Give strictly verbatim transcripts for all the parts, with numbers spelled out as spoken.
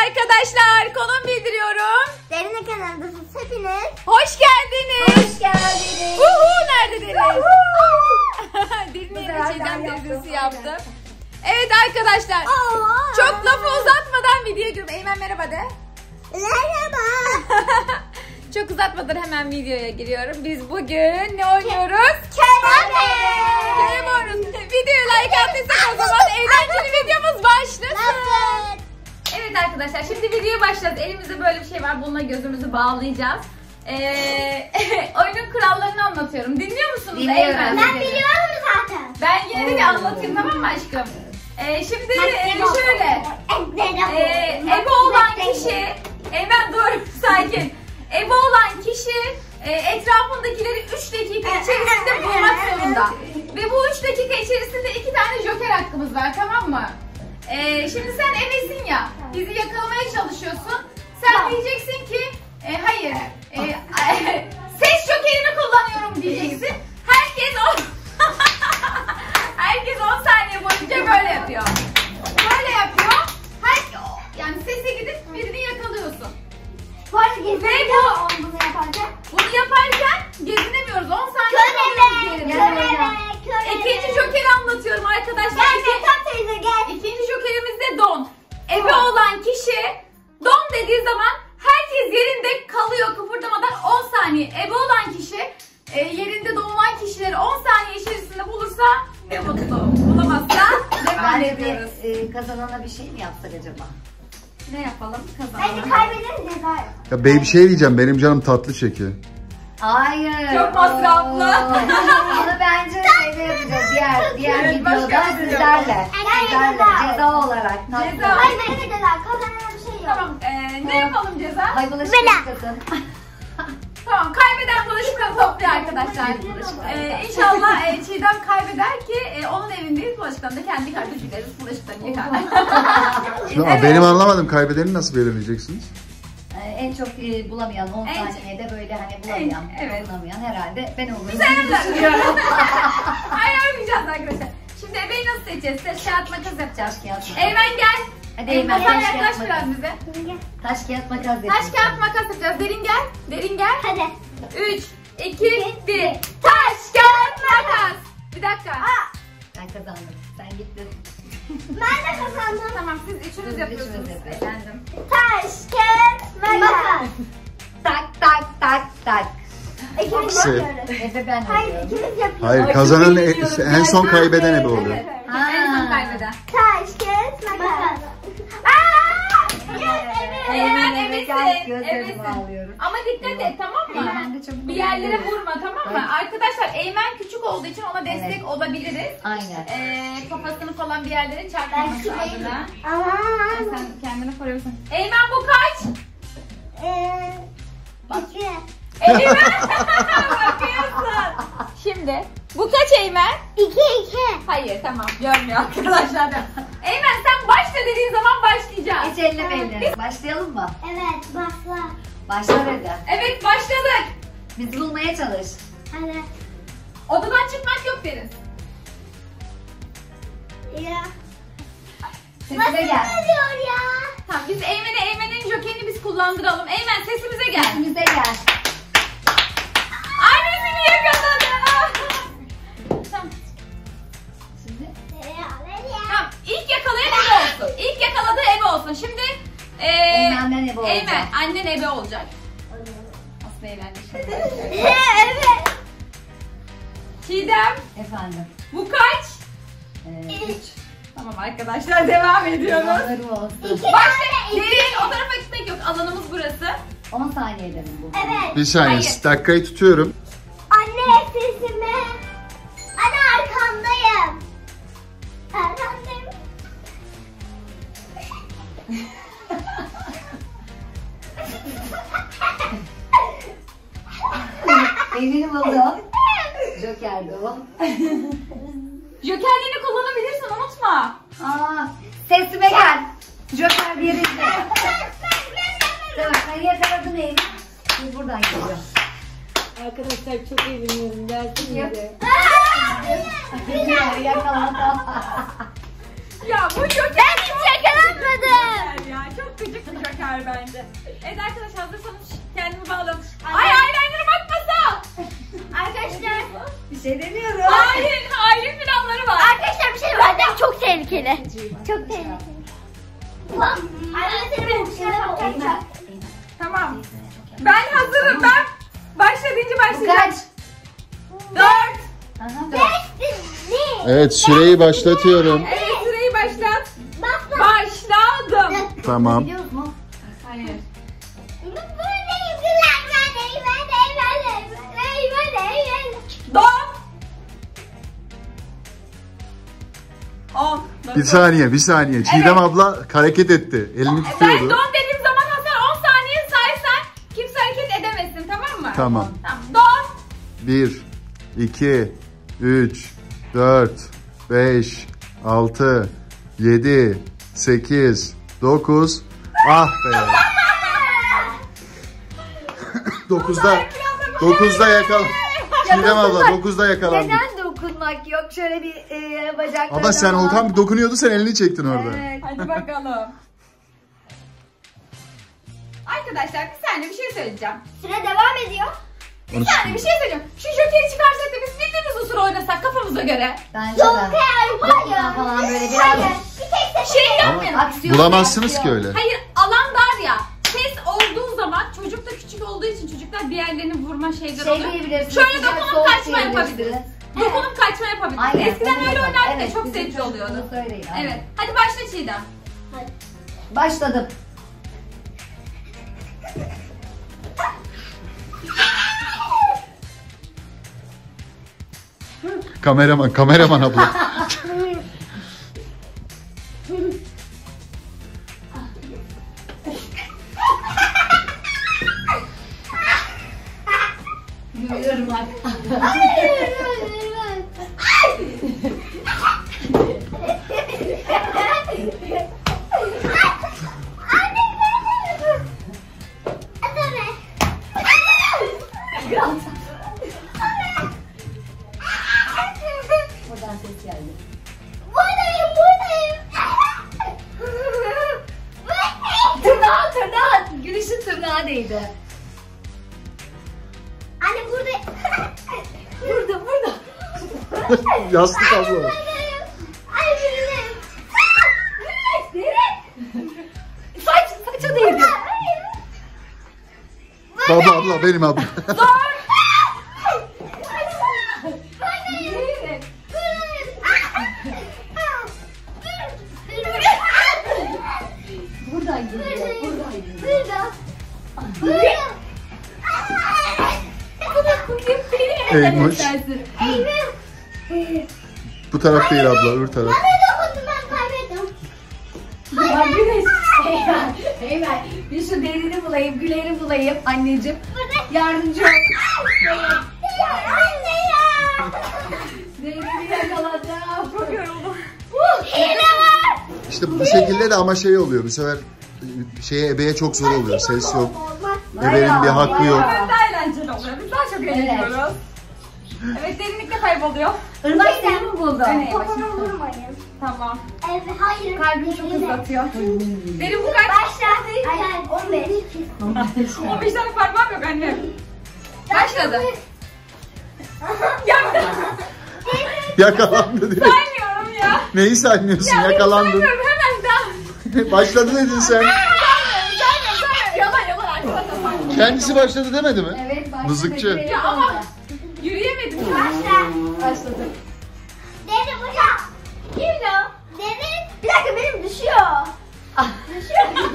arkadaşlar, konum bildiriyorum. Derin'in kanalındasınız hepiniz. Hoş geldiniz. Hoş geldiniz. Uhu, nerede Derin? Derin'in yeni çiğdem teyzesi yaptı. Evet arkadaşlar, Oo. çok lafı uzatmadan videoya giriyorum. Eymen merhaba de. Merhaba. Çok uzatmadan hemen videoya giriyorum. Biz bugün ne oynuyoruz? Körebe. Körebe oynuyoruz. Videoya like attıysak o zaman eğlenceli videomuz başlasın. Evet arkadaşlar, şimdi videoya başlayacağız. Elimizde böyle bir şey var. Bununla gözümüzü bağlayacağız. Ee, oyunun kurallarını anlatıyorum. Dinliyor musunuz? Dinliyorum. Ben, Ben biliyorum zaten. ben yine de bir anlatayım, tamam mı aşkım? Ee, şimdi e, şöyle. E, ebe olan kişi, Eymen dur sakin. Ebe olan kişi e, etrafındakileri üç dakika içerisinde bulmak zorunda. Ve bu üç dakika içerisinde iki tane joker hakkımız var, tamam mı? E, şimdi sen ebesin ya, bizi yakalamaya çalışıyorsun. Sen diyeceksin ki e, hayır, e, e, ses jokerini kullanıyorum diyeceksin. Herkes on herkes on saniye boyunca böyle yapıyor. Böyle yapıyor. Her, yani sese gidip birini yakalıyorsun. Bu arada gezinemiyor bunu yaparken. Bunu yaparken gezinemiyoruz. on saniye kalıyoruz Körebe. yerinde. Körebe. Körebe. İkinci jokeri anlatıyorum arkadaşlar. Gel İki, Mehtap teyze gel. ikinci jokerimiz de don. Ebe olan kişi don dediği zaman herkes yerinde kalıyor kıpırdamadan on saniye. Ebe olan kişi e, yerinde donulan kişileri on saniye içerisinde bulursa ne mutlu. Bulamazsa devam ediyoruz. E, kazanana bir şey mi yapsak acaba? Ne yapalım? Bence Kazanalım. kaybederiz ceza yok. Ya bey bir şey diyeceğim, benim canım tatlı çekiyor. Hayır. Çok masraflı. Oo. Onu bence şeyde yapacağız. Diğer diğer Evet, başka videoda bir video. sizlerle. Evet, Sizlerle ceza. ceza olarak. Ceza. Hayır benim de ceza. Kazanana bir şey yok. Tamam. E, ne yapalım ceza? Ay bulaşık Bela. yıkasın. Tamam, kaybeden bulaşıkları topluyor arkadaşlar. Ee, inşallah e, Çiğdem kaybeder ki e, onun evindeyiz, bulaşıklarını da kendi kardeşleriz, bulaşıklarını yıkar. Şimdi Evet. benim anlamadım, kaybedeni nasıl belirleyeceksiniz? Ee, en çok e, bulamayan on En- saniyede böyle hani bulamayan, En- evet. bulamayan herhalde ben olurum. Sen Hayır, oynayacağız arkadaşlar. Şimdi ebeyi nasıl seçeceğiz? Taş, kağıt, makas yapacağız. Taş, kağıt, makas. Eymen gel. Hadi Eymen Eymen, sen taş, yaklaş kağıt, biraz makas. bize. Taş kağıt makas Taş, yapacağız. kağıt, makas yapacağız. Derin gel. Derin gel. Hadi. üç, iki, bir. Taş, kağıt, makas. Bir dakika. Ben kazandım. Sen gittin. Ben de kazandım. Tamam, siz üçünüz Biz yapıyorsunuz. üçümüz yapıyoruz. Efendim. Taş, kağıt, makas. Tak tak tak tak. İkimiz Aksi. yapıyoruz. Efe ben Hayır oluyorum. ikimiz yapıyoruz. Hayır, Ay, kazanan çok iyi en, biliyoruz. en son Ben- kaybeden ebe oluyor. Evet, evet. En son Ha. kaybeden. Taş, kağıt, makas. Aaa! Yes, evet. Eymen Evet, ebesin. gözlerimi Ebesin. bağlıyorum. Ama dikkat et, tamam mı? Eymen de çok Bir yerlere vurabilir. vurma, tamam mı? Evet. Arkadaşlar Eymen küçük olduğu için ona destek Evet. olabiliriz. Aynen. Ee, kafasını falan bir yerlere çarpmaması Belki değil. adına. Aman. Sen kendini koruyorsun. Eymen bu kaç? Eee, iki. Eymen bakıyorsun. Şimdi bu kaç Eymen? İki, iki. Hayır, tamam, görmüyor arkadaşlar. Eymen sen başla dediğin zaman başlayacağız. Hiç elleme elleri. Başlayalım mı? Evet, başla. Başla hadi. Evet, başladık. Biz bulmaya çalış. Hadi. Odadan çıkmak yok deriz. Ya. Sesime gel. Oluyor ya? Tamam, biz Eymen'e, Eymen'in jokerini biz kullandıralım. Eymen sesimize gel. Sesimize gel. Annesini yakaladı. Tamam. Şimdi Tamam, ilk yakalayan ebe olsun. İlk yakaladığı ebe olsun. Şimdi ee, Eymen'den ebe olacak. Eymen, annen ebe olacak. Aslında eğlendi şimdi. Evet. Çiğdem, efendim. bu kaç? Ee, üç. Tamam arkadaşlar, devam ediyoruz. Yalanlarım olsun. Başla. Derin, o tarafa gitmek yok. Alanımız burası. on saniyede mi bu? Evet. Bir saniye, Hayır. dakikayı tutuyorum. Anne sesimi. Anne arkandayım. Arkandayım. Eminim buldum. Joker'di o. Jokerliğini kullanabilirsin, unutma. Aa, sesime gel. Joker bir izle. Tamam, ben yakaladım Eylül. Biz buradan geliyor. Arkadaşlar çok eğleniyorum. Gelsin Yok. de. Yakaladım. Ya bu joker Ben hiç yakalanmadım. ya, çok gıcık. ver bence. Evet arkadaşlar hazırsanız kendimi bağladım. Ay eyeliner'a bakmasa. Arkadaşlar. Bir şey demiyorum. Hayır, hayır planları var. Arkadaşlar bir şey var. Çok tehlikeli. Çok tehlikeli. Arkadaşlar benim dışarı Tamam. Ben hazırım. Ben başladığınca başlayacağım. Kaç? Dört. Aha, dur. Evet, süreyi başlatıyorum. Evet süreyi başlat. Basma. Başladım. Tamam. Biliyoruz mu? Hayır. Don. On. Bir saniye, bir saniye. Çiğdem abla hareket etti. Elini Ben tutuyordu. don dediğim zaman Hasan on saniye saysan kimse hareket edemesin, tamam mı? Tamam. Tamam. Don. bir, iki, üç, dört, beş, altı, yedi, sekiz, dokuz. Ah be. dokuzda dokuzda yakala. Çiğdem abla dokuzda yakalandı. Neden dokunmak yok? Şöyle bir e, bacaklarına. Ama sen o tam dokunuyordu, sen elini çektin orada. Evet. Hadi bakalım. Arkadaşlar bir saniye bir şey söyleyeceğim. Süre devam ediyor. Bir saniye bir şey söyleyeceğim. Şu jokeri çıkarsak da biz bildiğimiz usul oynasak kafamıza göre. Bence de. Hayır. Falan böyle biraz. Hayır. Bir tek sen Şey yapmayalım. Aksiyon. Bulamazsınız ki aksiyon. öyle. Hayır, alan dar ya. Ses olduğu zaman çocuk da küçük olduğu için çocuklar bir yerlerini vurma şeyleri Şey oluyor. diyebilirsiniz. Şöyle sıcak, dokunup soğuk kaçma diyebilirsiniz. yapabiliriz. Dokunup kaçma yapabiliriz. Aynen, Eskiden onu öyle yapalım. oynardık da Evet, çok bizim zevkli oluyordu. çocukluğumuzda öyleydi, aynen. Evet. Hadi başla Çiğdem. Başladım. Kameraman, kameraman abla. Gülüyorum bak. Buradan ses geldi. Buradayım, buradayım. Tırnağı tırnağı. Gülüşün tırnağı değdi. Anne burada. Burada burada. Yastık abla. Ay buradayım. Saç saça değdi. Baba abla, benim abla. Buradan geliyor. Buradan geliyor. Burada. Burada. Eymuş. Bu taraf değil abla, öbür taraf. Bana dokundum, ben kaybettim. Ya Güneş. Eymen. Eymen. Bir şu derini bulayım, Güler'i bulayım anneciğim. Yardımcı ol. Anne ya. Derini yakalayacağım. Çok yoruldum. Hile var. İşte bu şekilde de ama şey oluyor. Bu sefer şeye ebeye çok zor oluyor. Ses yok. Ebenin bir hakkı yok. Evet daha eğlenceli oluyor. Biz daha çok eğleniyoruz. Evet derinlikte kayboluyor. Irmak seni mi buldu? Evet. Topunu vurmayın. Tamam. Evet, hayır. Kalbim çok hızlı atıyor. Derin bu kaç? Başla. Hayır, on beş. on beş tane parmağım yok anne. Başladı. Ya Yakalandı direkt. saymıyorum ya. Neyi saymıyorsun? Ya Yakalandın. saymıyorum hemen daha. Başladı dedin sen. Saymıyorum saymıyorum. Yalan yalan arkadaşlar. Kendisi başladı demedi mi? Evet başladı. Mızıkçı. Ya ama yürüyemedim. Başla. Başladı. Deri burada. Kim o? Deri. Bir dakika benim düşüyor. Ah. Düşüyor.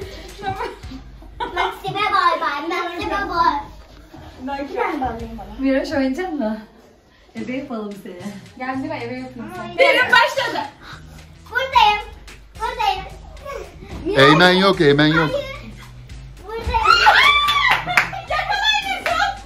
Maxime bay bay. Maxime bay. Ben bağlayayım bana. Miraç oynayacak mı? Ebe yapalım seni. Geldi ben eve yapayım. Ay. Derin başladı. Buradayım. Buradayım. Eymen yok, Eymen yok. Hayır. Buradayım. Yakalayın çok.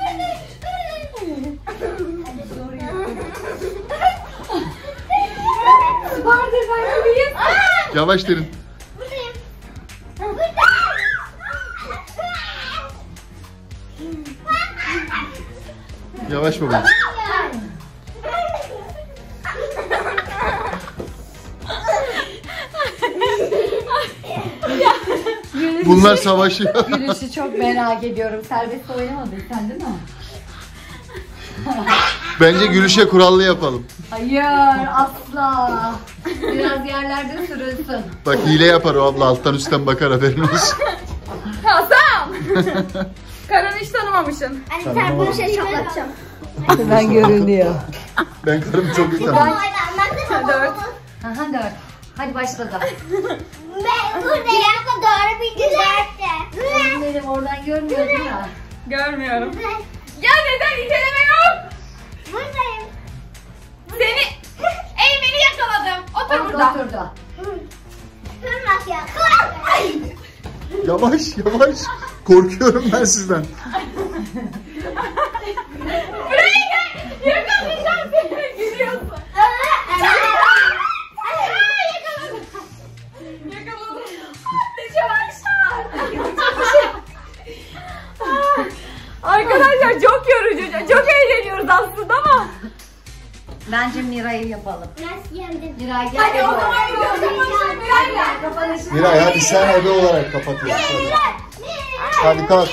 Vardır ben yürüyeyim. Yavaş derin. Buradayım. Buradayım. Yavaş baba. Bunlar savaşıyor. Gülüşü çok merak ediyorum. Serbest oynamadın sen değil mi? Bence gülüşe kurallı yapalım. Hayır asla. Biraz yerlerde sürünsün. Bak hile yapar o abla, alttan üstten bakar, haberin olsun. Hasan! Karını hiç tanımamışsın. Anne sen bunu şey şaplatacağım. Ben görünüyor. Ben karımı çok iyi tanıyorum. Dört. Aha dört. Hadi başladı. Ben buradayım. Doğru bir güzeldi. Benim oradan görmüyordum ya. Görmüyorum. Ya neden iteleme yok? Buradayım. Seni Eymen'i yakaladım. Otur burada. Oturdu. Kırmak ya. Yavaş yavaş. Korkuyorum ben sizden. Buraya gel. Yakalayacağım seni. Gülüyorsun. Yakaladım. Yakaladım. Arkadaşlar çok yorucu. Çok eğleniyoruz aslında ama. Bence Miray'ı yapalım. Nasıl yendin? Miray gel. Hadi o zaman gidelim. Miray gel. Kapanışı. Miray hadi sen ebe olarak kapatıyorsun. Hadi kalk.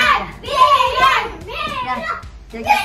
Gel. Gel.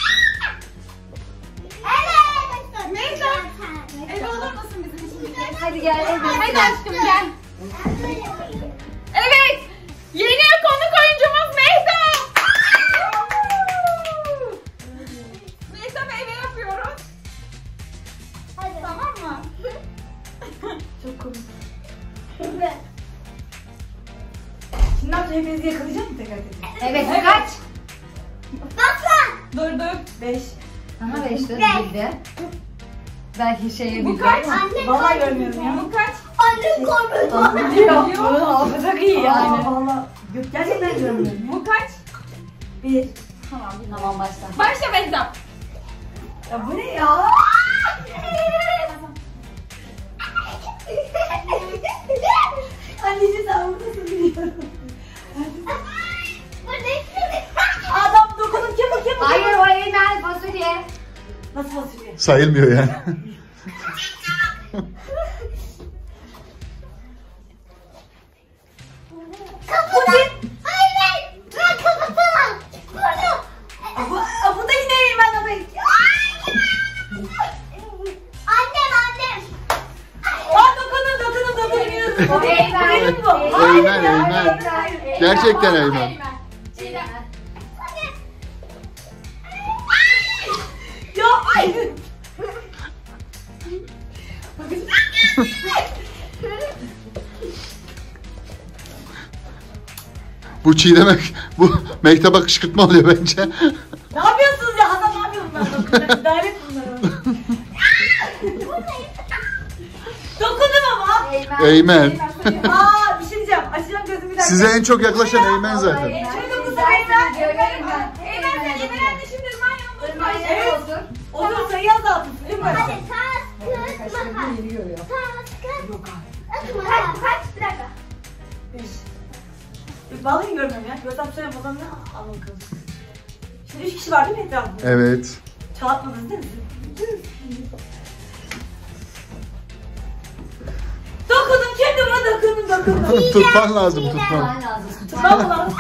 Ebe olur musun bizim için? Hadi gel. Hadi aşkım gel. Evet. Yeni konuk oyuncumuz Mehtap. Mehtap'a ebe yapıyoruz. Tamam mı? Çok komik. Şimdi ne yapacağım? Hepinizi yakalayacak mı tekrar tekrar? Evet kaç? Dur dur. Beş. Aha beşte bildi. Belki şeye Bu bildi kaç? ama. Vallahi görmüyorum ya. Bu kaç? Annem korktu. Biliyor. Hafıza iyi yani. Aynen. Valla. Gerçekten görmüyorum. Bu kaç? Bir. Tamam. Tamam başla. Başla Mehtap. Ya bu ne ya? Anneciğim sen buradasın biliyorum. Adam dokunup kemik kemik. Hayır o Eymen fasulye. Nasıl fasulye? Sayılmıyor yani. Bu, bu da yine Eymen adayı. Annem annem. Aa dokunun dokunun dokunun. O Eymen. Benim bu. Eymen, Eymen. Gerçekten Eymen. Çiğdem. Ya ay. Bu çiğdemek, bu mektaba kışkırtma oluyor bence. Ne yapıyorsunuz ya Hasan, ne yapıyorum ben dokunun? İdare et bunları. Dokundum ama. Eymen. Aa bir şey diyeceğim. Açacağım gözümü bir dakika. Size en çok yaklaşan Eymen zaten. Şöyle dokunsana Eymen. Eymen sen Eymen anneşimdir. Ben yanımda otur. Evet. Olur sayı azaltın. Değil mi? Hadi taş kız makas. Taş kız. Yok abi. Kaç kaç bir dakika. Beş. Vallahi görmüyorum ya. Görsem söyleyeyim o zaman ne? Al bakalım. Şimdi üç kişi var değil mi etrafında? Evet. Çalatmadınız değil mi? Dokundum kendime dokundum dokundum. Tutman lazım, tutman. Tutmam mı lan?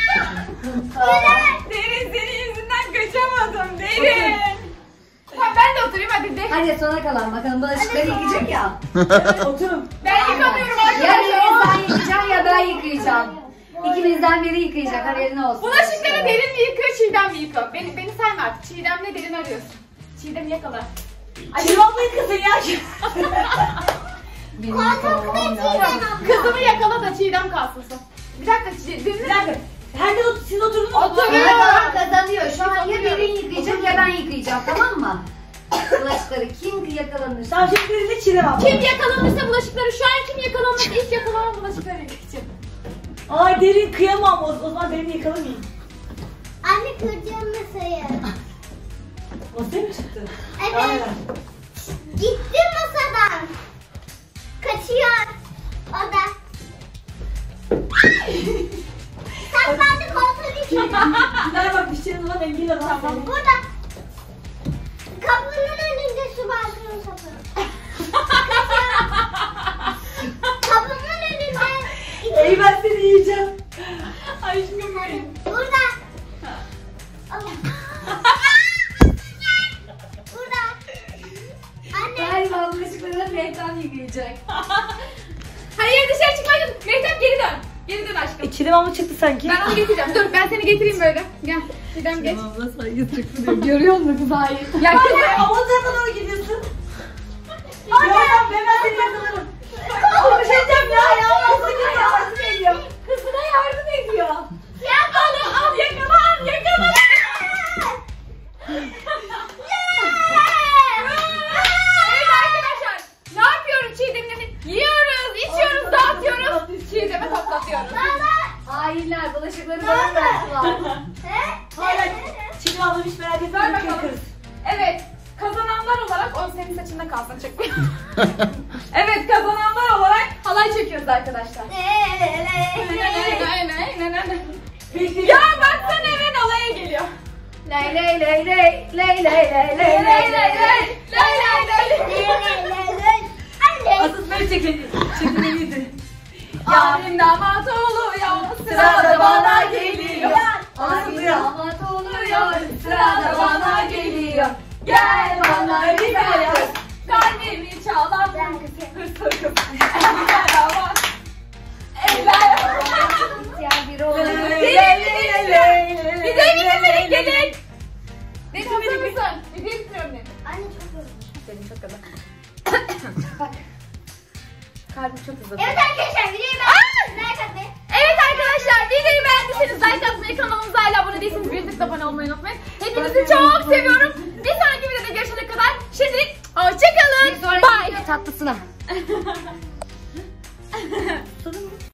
Derin senin yüzünden kaçamadım. Derin. Tamam ben de oturayım hadi de. Hadi sona kalan bakalım bulaşıkları yıkayacak ya. Oturun. Ben yıkamıyorum Ya arkadaşlar. sen yıkayacaksın ya ben yıkayacağım. İkimizden biri yıkayacak haberin olsun. Bulaşıkları Derin mi yıkıyor, Çiğdem mi yıkıyor? Beni, beni sayma artık. Çiğdem'le Derin arıyorsun. Çiğdem yakala. Çıvamla yıkasın ya. Benim yıkamam lazım. Kızımı yakala da Çiğdem kalsın. Bir dakika Çiğdem. Bir dakika. Herkes otur, siz oturun. Oturun. Tamam kazanıyor. Şu an ya Derin yıkayacak ya ben yıkayacağım tamam mı? Bulaşıkları kim yakalanırsa. Tamam şimdi birinde Çiğdem abla. Kim yakalanırsa bulaşıkları, şu an kim yakalanırsa ilk yakalanan bulaşıkları yıkayacak. Ay Derin kıyamam. O, o zaman Derin'i yakalamayayım. Anne kıracağım masayı. Masaya mı çıktı? Evet. Aynen. Gitti masadan. Kaçıyor. O da. Saklandı koltuğun içine. Bunlara bak bir şeyin zaman engel adam. Tamam. Burada. Kapının önünde su balkonu sapı. Kapının önünde. Ey ben seni yiyeceğim. Aşkım benim. Burada. Allah. Burada. Anne. Galiba bulaşıkları Mehtap yıkayacak. Hayır dışarı çıkmayın. Mehtap geri dön. Geri dön aşkım. İçine mamı çıktı sanki. Ben onu getireceğim. Dur ben seni getireyim böyle. Gel. Gidem geç. Mamla saygı çıktı diyor. Görüyor musun kız? Hayır. Ya kız. Ama tarafa doğru gidiyorsun. Görsem ben ben seni yakalarım. Konuşacağım ya ya. Kızına yardım ediyor. Kızına yardım ediyor. Ya al al yakala al yakala. Evet arkadaşlar. Ne yapıyoruz Çiğdem'le? Yiyoruz, içiyoruz, dağıtıyoruz. Çiğdem'e toplatıyoruz. Hainler bulaşıkları bana bıraktılar. Hayır. Çiğdem ablam hiç merak etme. Ver bakalım. Evet. Kazananlar olarak o senin saçında kalsın çek. Evet kazananlar olarak halay çekiyoruz arkadaşlar. Ya baksana hemen halaya geliyor. Ley ley ley ley ley ley ley ley ley ley ley. Asıl ben çekelim. Çekelim. Yarın damat oluyor, sırada bana geliyor. Ay damat oluyor, sırada bana geliyor. Gel bana rica et, kalbimi çalan hırsız kız. Eller İhtiyar biri olur. Bir de bir gelin. Ne tutuyor musun? Bir de tutuyorum dedim. Anne çok yoruldum. Benim çok kadar. Bak. Kalbim çok hızlı. Evet arkadaşlar videoyu beğendiyseniz like atmayı. Evet arkadaşlar videoyu beğendiyseniz like atmayı, kanalımıza hala abone değilseniz bir tık abone olmayı unutmayın. Hepinizi çok seviyorum. Bir sonraki videoda görüşene kadar şimdilik hoşçakalın. Bir sonraki Bye. video tatlısına.